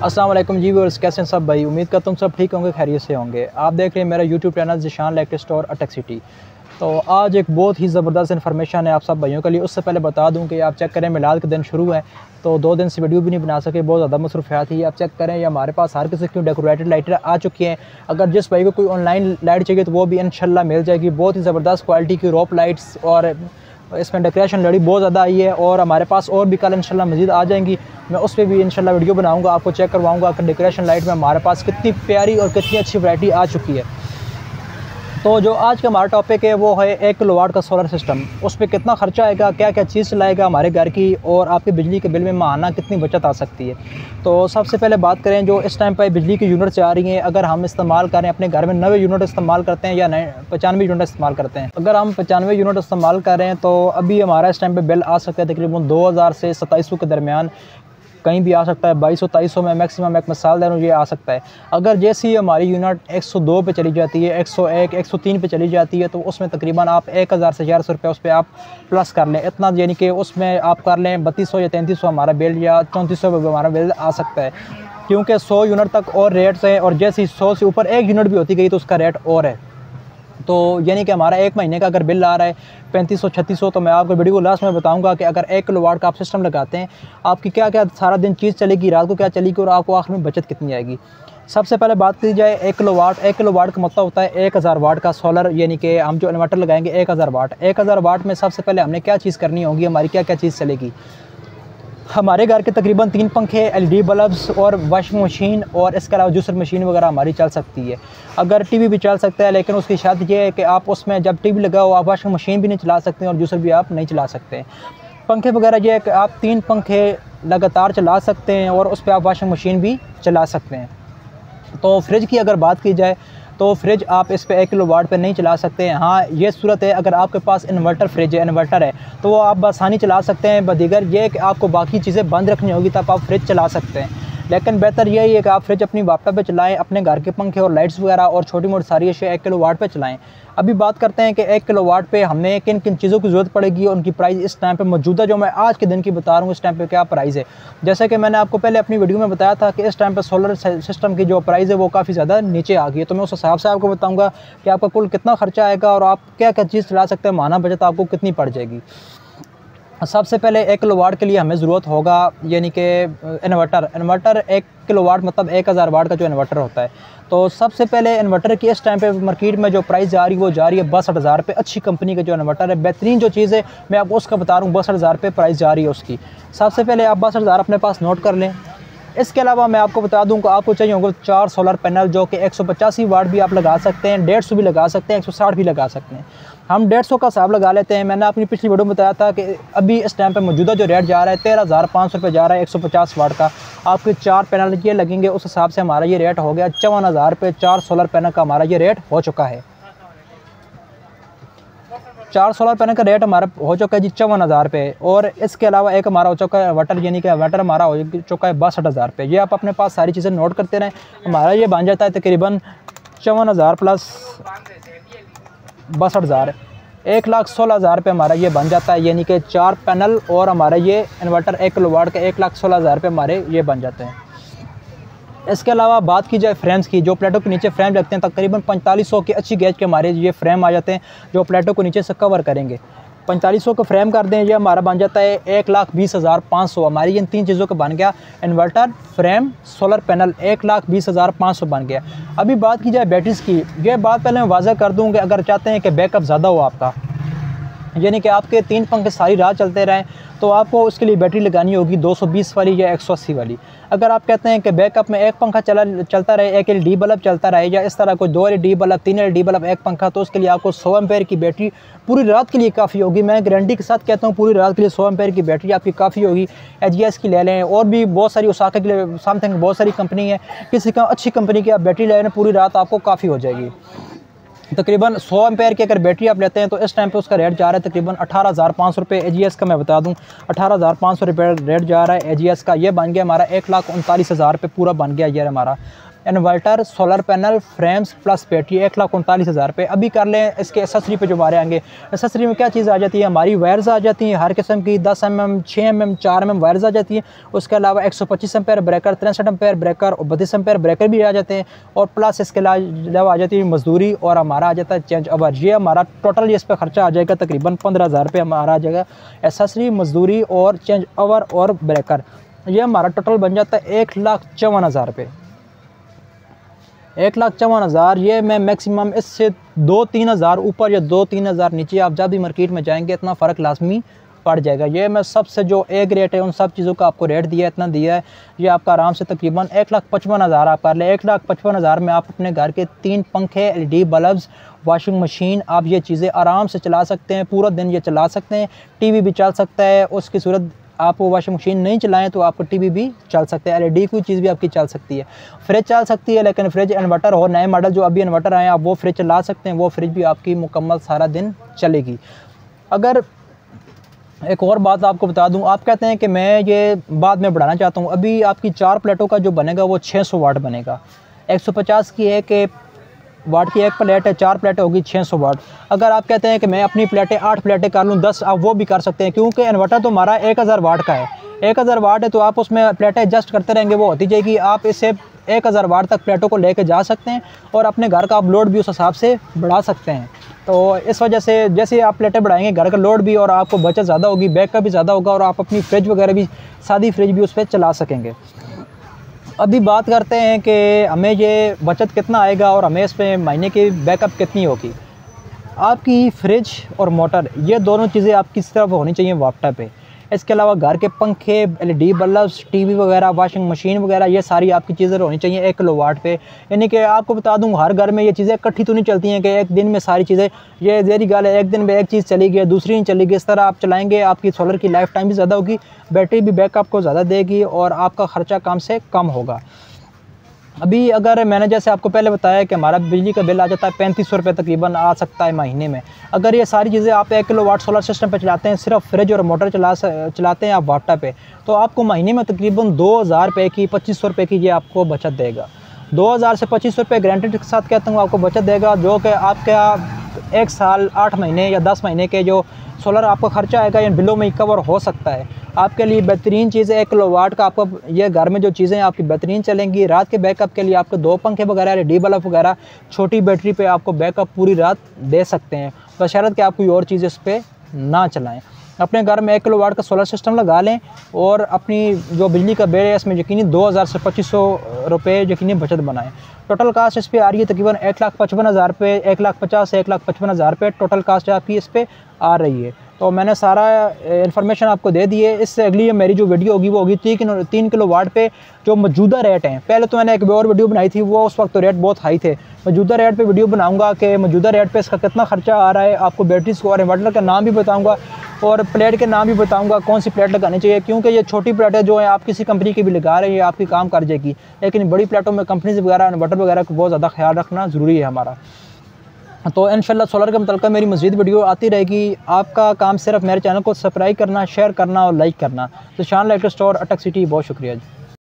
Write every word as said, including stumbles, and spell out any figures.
अस्सलाम वालेकुम जी व्यूअर्स, कैसे हैं सब भाई। उम्मीद करता हूँ सब ठीक होंगे, खैरियत से होंगे। आप देख रहे हैं मेरा YouTube channel Zeeshan electric store Attock city. तो आज एक बहुत ही ज़बरदस्त इन्फॉर्मेशन है आप सब भाइयों के लिए। उससे पहले बता दूं कि आप चेक करें, मिलाद के दिन शुरू है तो दो दिन से वीडियो भी नहीं बना सके, बहुत ज़्यादा मसरूफियात थी। आप चेक करें, ये हमारे पास हर किसी की डेकोरेटेड लाइटें आ चुकी हैं। अगर जिस भाई को कोई ऑनलाइन लाइट चाहिए तो वो भी इंशाल्लाह मिल जाएगी। बहुत ही ज़बरदस्त क्वालिटी की रोप लाइट्स और इसमें डेकोरेशन लड़ी बहुत ज़्यादा आई है और हमारे पास और भी कल इंशाल्लाह मज़ीद आ जाएंगी। मैं उस पर भी इंशाल्लाह वीडियो बनाऊंगा, आपको चेक करवाऊंगा कि डेकोरेशन लाइट में हमारे पास कितनी प्यारी और कितनी अच्छी वैरायटी आ चुकी है। तो जो आज का हमारा टॉपिक है वो है एक किलोवाट का सोलर सिस्टम। उस पर कितना खर्चा आएगा, क्या क्या चीज़ चलाएगा हमारे घर की, और आपके बिजली के बिल में माहाना कितनी बचत आ सकती है। तो सबसे पहले बात करें जो इस टाइम पर बिजली की यूनिट्स आ रही हैं, अगर हम इस्तेमाल करें अपने घर में नवे यूनिट इस्तेमाल करते हैं या नए पचानवे यूनिट इस्तेमाल करते हैं। अगर हम पचानवे यूनिट इस्तेमाल करें तो अभी हमारा इस टाइम पर बिल आ सकता है तकरीबन दो हज़ार से सत्ताईस सौ के दरमियान, कहीं भी आ सकता है बाईस सौ तेईस सौ में मैक्सिमम एक मिसाल दे रहा हूँ, ये आ सकता है। अगर जैसे ही हमारी यूनिट एक सौ दो पे चली जाती है, एक सौ एक, एक सौ तीन पे चली जाती है तो उसमें तकरीबन आप एक हज़ार से चार सौ रुपये उस पर आप प्लस कर लें, इतना यानी कि उसमें आप कर लें बत्तीस सौ या तैंतीस सौ हमारा बिल या चौंतीस सौ हमारा बिल आ सकता है। क्योंकि सौ यूनिट तक और रेट्स हैं और जैसे ही सौ से ऊपर एक यूनिट भी होती गई तो उसका रेट और है। तो यानी कि हमारा एक महीने का अगर बिल आ रहा है पैंतीस सौ छत्तीस सौ, तो मैं आपको वीडियो को लास्ट में बताऊंगा कि अगर एक किलोवाट का आप सिस्टम लगाते हैं आपकी क्या क्या सारा दिन चीज़ चलेगी, रात को क्या चलेगी और आपको आखिर में बचत कितनी आएगी। सबसे पहले बात की जाए एक किलोवाट। एक किलोवाट का मतलब होता है एक हज़ार वाट का सोलर, यानी कि हम जो इन्वर्टर लगाएंगे एक हज़ार वाट। एक हज़ार वाट में सबसे पहले हमने क्या चीज़ करनी होगी, हमारी क्या क्या चीज़ चलेगी। हमारे घर के तकरीबन तीन पंखे, एलईडी बल्ब्स और वॉशिंग मशीन और इसके अलावा जूसर मशीन वगैरह हमारी चल सकती है। अगर टीवी भी चल सकता है, लेकिन उसकी शर्त ये है कि आप उसमें जब टीवी लगाओ आप वॉशिंग मशीन भी नहीं चला सकते और जूसर भी आप नहीं चला सकते। पंखे वगैरह ये है कि आप तीन पंखे लगातार चला सकते हैं और उस पर आप वॉशिंग मशीन भी चला सकते हैं। तो फ्रिज की अगर बात की जाए तो फ्रिज आप इस पे एक किलो वाट पे नहीं चला सकते हैं। हाँ, ये सूरत है अगर आपके पास इन्वर्टर फ्रिज है, इन्वर्टर है तो वो आप आसानी चला सकते हैं। बदीगर ये कि आपको बाकी चीज़ें बंद रखनी होगी तब आप फ्रिज चला सकते हैं। लेकिन बेहतर यही है कि आप फ्रिज अपनी लैपटॉप पे चलाएं, अपने घर के पंखे और लाइट्स वगैरह और छोटी मोटी सारी अशिया एक किलो वाट पे चलाएं। अभी बात करते हैं कि एक किलो वाट पे हमें किन किन चीज़ों की ज़रूरत पड़ेगी और उनकी प्राइस इस टाइम पे मौजूदा जो मैं आज के दिन की बता रहा हूँ इस टाइम पे क्या प्राइस है। जैसे कि मैंने आपको पहले अपनी वीडियो में बताया था कि इस टाइम पे सोलर सिस्टम की जो प्राइस है वो काफ़ी ज़्यादा नीचे आ गई है। तो मैं उस हिसाब से आपको बताऊँगा कि आपका कुल कितना खर्चा आएगा और आप क्या क्या चीज़ चला सकते हैं, माहाना बचत आपको कितनी पड़ जाएगी। सबसे पहले एक किलोवाट के लिए हमें ज़रूरत होगा यानी कि इन्वर्टर। इन्वर्टर एक किलोवाट मतलब एक हज़ार वाट का जो इन्वर्टर होता है। तो सबसे पहले इन्वर्टर की इस टाइम पे मार्केट में जो प्राइस जा रही है वो जा रही है बासठ हज़ार रुपये। अच्छी कंपनी का जो इन्वर्टर है, बेहतरीन जो चीज़ है मैं आपको उसका बता रहा हूँ, बासठ हज़ार रुपये प्राइस जा रही है उसकी। सबसे पहले आप बासठ हज़ार अपने पास नोट कर लें। इसके अलावा मैं आपको बता दूं कि आपको चाहिए होंगे चार सोलर पैनल जो कि एक सौ पचासी वाट भी आप लगा सकते हैं, डेढ़ सौ भी लगा सकते हैं, एक सौ साठ भी लगा सकते हैं। हम डेढ़ सौ का हिसाब लगा लेते हैं। मैंने अपनी पिछली वीडियो में बताया था कि अभी इस टाइम पे मौजूदा जो रेट जा रहा है तेरह हज़ार पाँच सौ रुपये जा रहा है एक सौ पचास वाट का। आपके चार पैनल ये लगेंगे, उस हिसाब से हमारा ये रेट हो गया चौवन हज़ार रुपये। चार सोलर पैनल का हमारा ये रेट हो चुका है। चार सोलर पैनल का रेट हमारा हो चुका है जी चौवन हज़ार रुपये। और इसके अलावा एक हमारा हो चुका है इन्वर्टर, यानी कि इन्वर्टर हमारा हो चुका है बासठ हज़ार रुपये। ये आप अपने पास सारी चीज़ें नोट करते रहें। हमारा ये बन जाता है तकरीबन चौवन हज़ार प्लस बासठ हज़ार, एक लाख सोलह हज़ार रुपये हमारा ये बन जाता है। यानी कि चार पैनल और हमारा ये इन्वर्टर एक किलो वाट का एक लाख सोलह हज़ार रुपये हमारे ये बन जाते हैं। इसके अलावा बात की जाए फ्रेम्स की, जो प्लेटों के नीचे फ्रेम लगते हैं तकरीबन पैंतालीस सौ के अच्छी गेज के हमारे ये फ्रेम आ जाते हैं जो प्लेटों को नीचे से कवर करेंगे। पैंतालीस सौ का फ्रेम कर दें, ये हमारा बन जाता है एक लाख बीस हज़ार पाँच सौ। हमारी इन तीन चीज़ों का बन गया इन्वर्टर, फ्रेम, सोलर पैनल, एक लाख बीस हज़ार पाँच सौ बन गया। अभी बात की जाए बैटरीज की, ये बात पहले मैं वाज़ह कर दूँ कि अगर चाहते हैं कि बैकअप ज़्यादा हो आपका, यानी कि आपके तीन पंखे सारी रात चलते रहें, तो आपको उसके लिए बैटरी लगानी होगी दो सौ बीस वाली या एक सौ अस्सी वाली। अगर आप कहते हैं कि बैकअप में एक पंखा चला चलता रहे, एक एलईडी बल्ब चलता रहे या इस तरह कोई दो एलईडी बल्ब, तीन एलईडी बल्ब, एक पंखा, तो उसके लिए आपको सौ एम्पेयर की बैटरी पूरी रात के लिए काफ़ी होगी। मैं गारंटी के साथ कहता हूँ पूरी रात के लिए सौ एम्पेयर की बैटरी आपकी काफ़ी होगी। एजीएस की ले लें और भी बहुत सारी उसाका के लिए समथिंग बहुत सारी कंपनी है, किसी का अच्छी कंपनी की आप बैटरी ले लें, पूरी रात आपको काफ़ी हो जाएगी। तकरीबन सौ एम्पेयर की अगर बैटरी आप लेते हैं तो इस टाइम पे उसका रेट जा रहा है तकरीबन अठारह हज़ार पाँच सौ रुपये। एजीएस का मैं बता दूं अठारह हज़ार पाँच सौ रुपये रेट जा रहा है एजीएस का। ये बन गया हमारा एक लाख उनतालीस हज़ार रुपये पूरा बन गया ये हमारा। Inverter, solar panel, frames plus battery, एक लाख उनतालीस हज़ार रुपये। अभी कर लें इसके एसेसरी पे जो हमारे आएंगे। एसेसरी में क्या चीज़ आ जाती है, हमारी वायर्स आ जाती हैं हर किस्म की, दस एम एम, छः एम एम, चार एम एम वायर्स आ जाती हैं। उसके अलावा एक सौ पच्चीस एम्पेयर ब्रेकर, तिरसठ एम्पेयर ब्रेकर और बत्तीस एम्पेयर ब्रेकर भी आ जाते हैं। और प्लस इसके अलावा आ जाती है मजदूरी और हमारा आ जाता है चेंज ओवर। ये हमारा टोटल ये इस पर खर्चा आ जाएगा तकरीबन पंद्रह हज़ार रुपये हमारा आ जाएगा। एसेसरी, मजदूरी और चेंज ओवर और ब्रेकर, ये हमारा टोटल बन जाता है एक लाख चौवन हज़ार रुपये। एक लाख चौवन हज़ार। ये मैं मैक्सिमम इससे दो तीन हज़ार ऊपर या दो तीन हज़ार नीचे आप जब भी मार्केट में जाएंगे इतना फ़र्क लाजमी पड़ जाएगा। ये मैं सबसे जो एक रेट है उन सब चीज़ों का आपको रेट दिया है, इतना दिया है। ये आपका आराम से तकरीबन एक लाख पचपन हज़ार आप कर लें। एक लाख पचपन हज़ार में आप अपने घर के तीन पंखे, L E D bulbs, washing machine, आप ये चीज़ें आराम से चला सकते हैं। पूरा दिन ये चला सकते हैं। टी वी भी चल सकता है। उसकी सूरत आप वो वॉशिंग मशीन नहीं चलाएं तो आपको टीवी भी चल सकता है। एलईडी कोई चीज़ भी आपकी चल सकती है। फ्रिज चल सकती है, लेकिन फ्रिज इन्वर्टर हो, नए मॉडल जो अभी इन्वर्टर आए हैं आप वो फ्रिज चला सकते हैं। वो फ्रिज भी आपकी मुकम्मल सारा दिन चलेगी। अगर एक और बात आपको बता दूं, आप कहते हैं कि मैं ये बाद में बढ़ाना चाहता हूं, अभी आपकी चार प्लेटों का जो बनेगा वो छः सौ वाट बनेगा। एक सौ पचास की है कि वाट की एक प्लेट है, चार प्लेटें होगी छः सौ वाट। अगर आप कहते हैं कि मैं अपनी प्लेटें आठ प्लेटें कर लूँ, दस, आप वो भी कर सकते हैं, क्योंकि इन्वर्टर तो हमारा एक हज़ार वाट का है। एक हज़ार वाट है तो आप उसमें प्लेटें एडजस्ट करते रहेंगे, वो होती जाएगी। आप इससे एक हज़ार वाट तक प्लेटों को लेके जा सकते हैं और अपने घर का आप लोड भी उस हिसाब से बढ़ा सकते हैं। तो इस वजह से जैसे आप प्लेटें बढ़ाएंगे घर का लोड भी और आपको बचत ज़्यादा होगी, बैकअप भी ज़्यादा होगा और आप अपनी फ्रिज वगैरह भी, सादी फ्रिज भी उस पर चला सकेंगे। अभी बात करते हैं कि हमें ये बचत कितना आएगा और हमें इस पर महीने की बैकअप कितनी होगी। आपकी फ्रिज और मोटर ये दोनों चीज़ें आपकी सिर्फ होनी चाहिए वापटा पे। इसके अलावा घर के पंखे, एलईडी बल्ब्स, टीवी वगैरह, वॉशिंग मशीन वगैरह, ये सारी आपकी चीज़ें होनी चाहिए एक किलो वाट पे। यानी कि आपको बता दूं हर घर में ये चीज़ें इकट्ठी तो नहीं चलती हैं कि एक दिन में सारी चीज़ें, ये जेरी गाल है, एक दिन में एक चीज़ चली गई दूसरी नहीं चली गई। इस तरह आप चलाएंगे, आपकी सोलर की लाइफ टाइम भी ज़्यादा होगी, बैटरी भी बैकअप को ज़्यादा देगी और आपका ख़र्चा कम से कम होगा। अभी अगर मैंने जैसे आपको पहले बताया कि हमारा बिजली का बिल आ जाता है पैंतीस सौ रुपये तकरीबन आ सकता है महीने में। अगर ये सारी चीज़ें आप एक किलो वाट सोलर सिस्टम पे चलाते हैं, सिर्फ फ्रिज और मोटर चला चलाते हैं आप वाटा पे, तो आपको महीने में तकरीबन दो हज़ार रुपये की, पच्चीस सौ रुपये की ये आपको बचत देगा। दो हज़ार से पच्चीस सौ रुपये गारंटी के साथ कहता हूँ आपको बचत देगा, जो कि आपका एक साल, आठ महीने या दस महीने के जो सोलर आपका खर्चा आएगा इन बिलों में ही कवर हो सकता है। आपके लिए बेहतरीन चीज़ है, एक किलो वाट का आपको ये घर में जो चीज़ें आपकी बेहतरीन चलेंगी। रात के बैकअप के लिए आपको दो पंखे वगैरह, एलईडी बल्ब वगैरह, छोटी बैटरी पे आपको बैकअप पूरी रात दे सकते हैं, बशर्त कि आप कोई और चीज़ इस पर ना चलाएँ। अपने घर में एक किलो वाट का सोलर सिस्टम लगा लें और अपनी जो बिजली का बिल है इसमें यकीनी दो हज़ार से पच्चीस सौ रुपये यकीनी बचत बनाएं। टोटल कास्ट इस पर आ रही है तकरीबन एक लाख पचपन हज़ार रुपये, एक लाख पचास से एक लाख पचपन हज़ार रुपये टोटल कास्ट आपकी इस पर आ रही है। तो मैंने सारा इन्फॉर्मेशन आपको दे दी है। इससे अगली मेरी जो वीडियो होगी वो होगी तीन तीन किलो वाट पे जो मौजूदा रेट हैं। पहले तो मैंने एक और वीडियो बनाई थी, वो उस वक्त तो रेट बहुत हाई थे। मौजूदा रेट पे वीडियो बनाऊंगा कि मौजूदा रेट पे इसका कितना खर्चा आ रहा है, आपको बैटरीज को और इन्वर्टर का नाम भी बताऊंगा और प्लेट के नाम भी बताऊंगा कौन सी प्लेट लगानी चाहिए, क्योंकि ये छोटी प्लेटें जो है आप किसी कंपनी की भी लगा रहे हैं, ये आपकी काम कर जाएगी, लेकिन बड़ी प्लेटों में कंपनीज वगैरह, इन्वर्टर वगैरह को बहुत ज़्यादा ख्याल रखना ज़रूरी है हमारा। तो इंशाल्लाह सोलर के मुतल्लिक़ मेरी मज़ीद वीडियो आती रहेगी। आपका काम सिर्फ मेरे चैनल को सब्सक्राइब करना, शेयर करना और लाइक करना। तो शान इलेक्ट्रिक स्टोर अटक सिटी, बहुत शुक्रिया जी।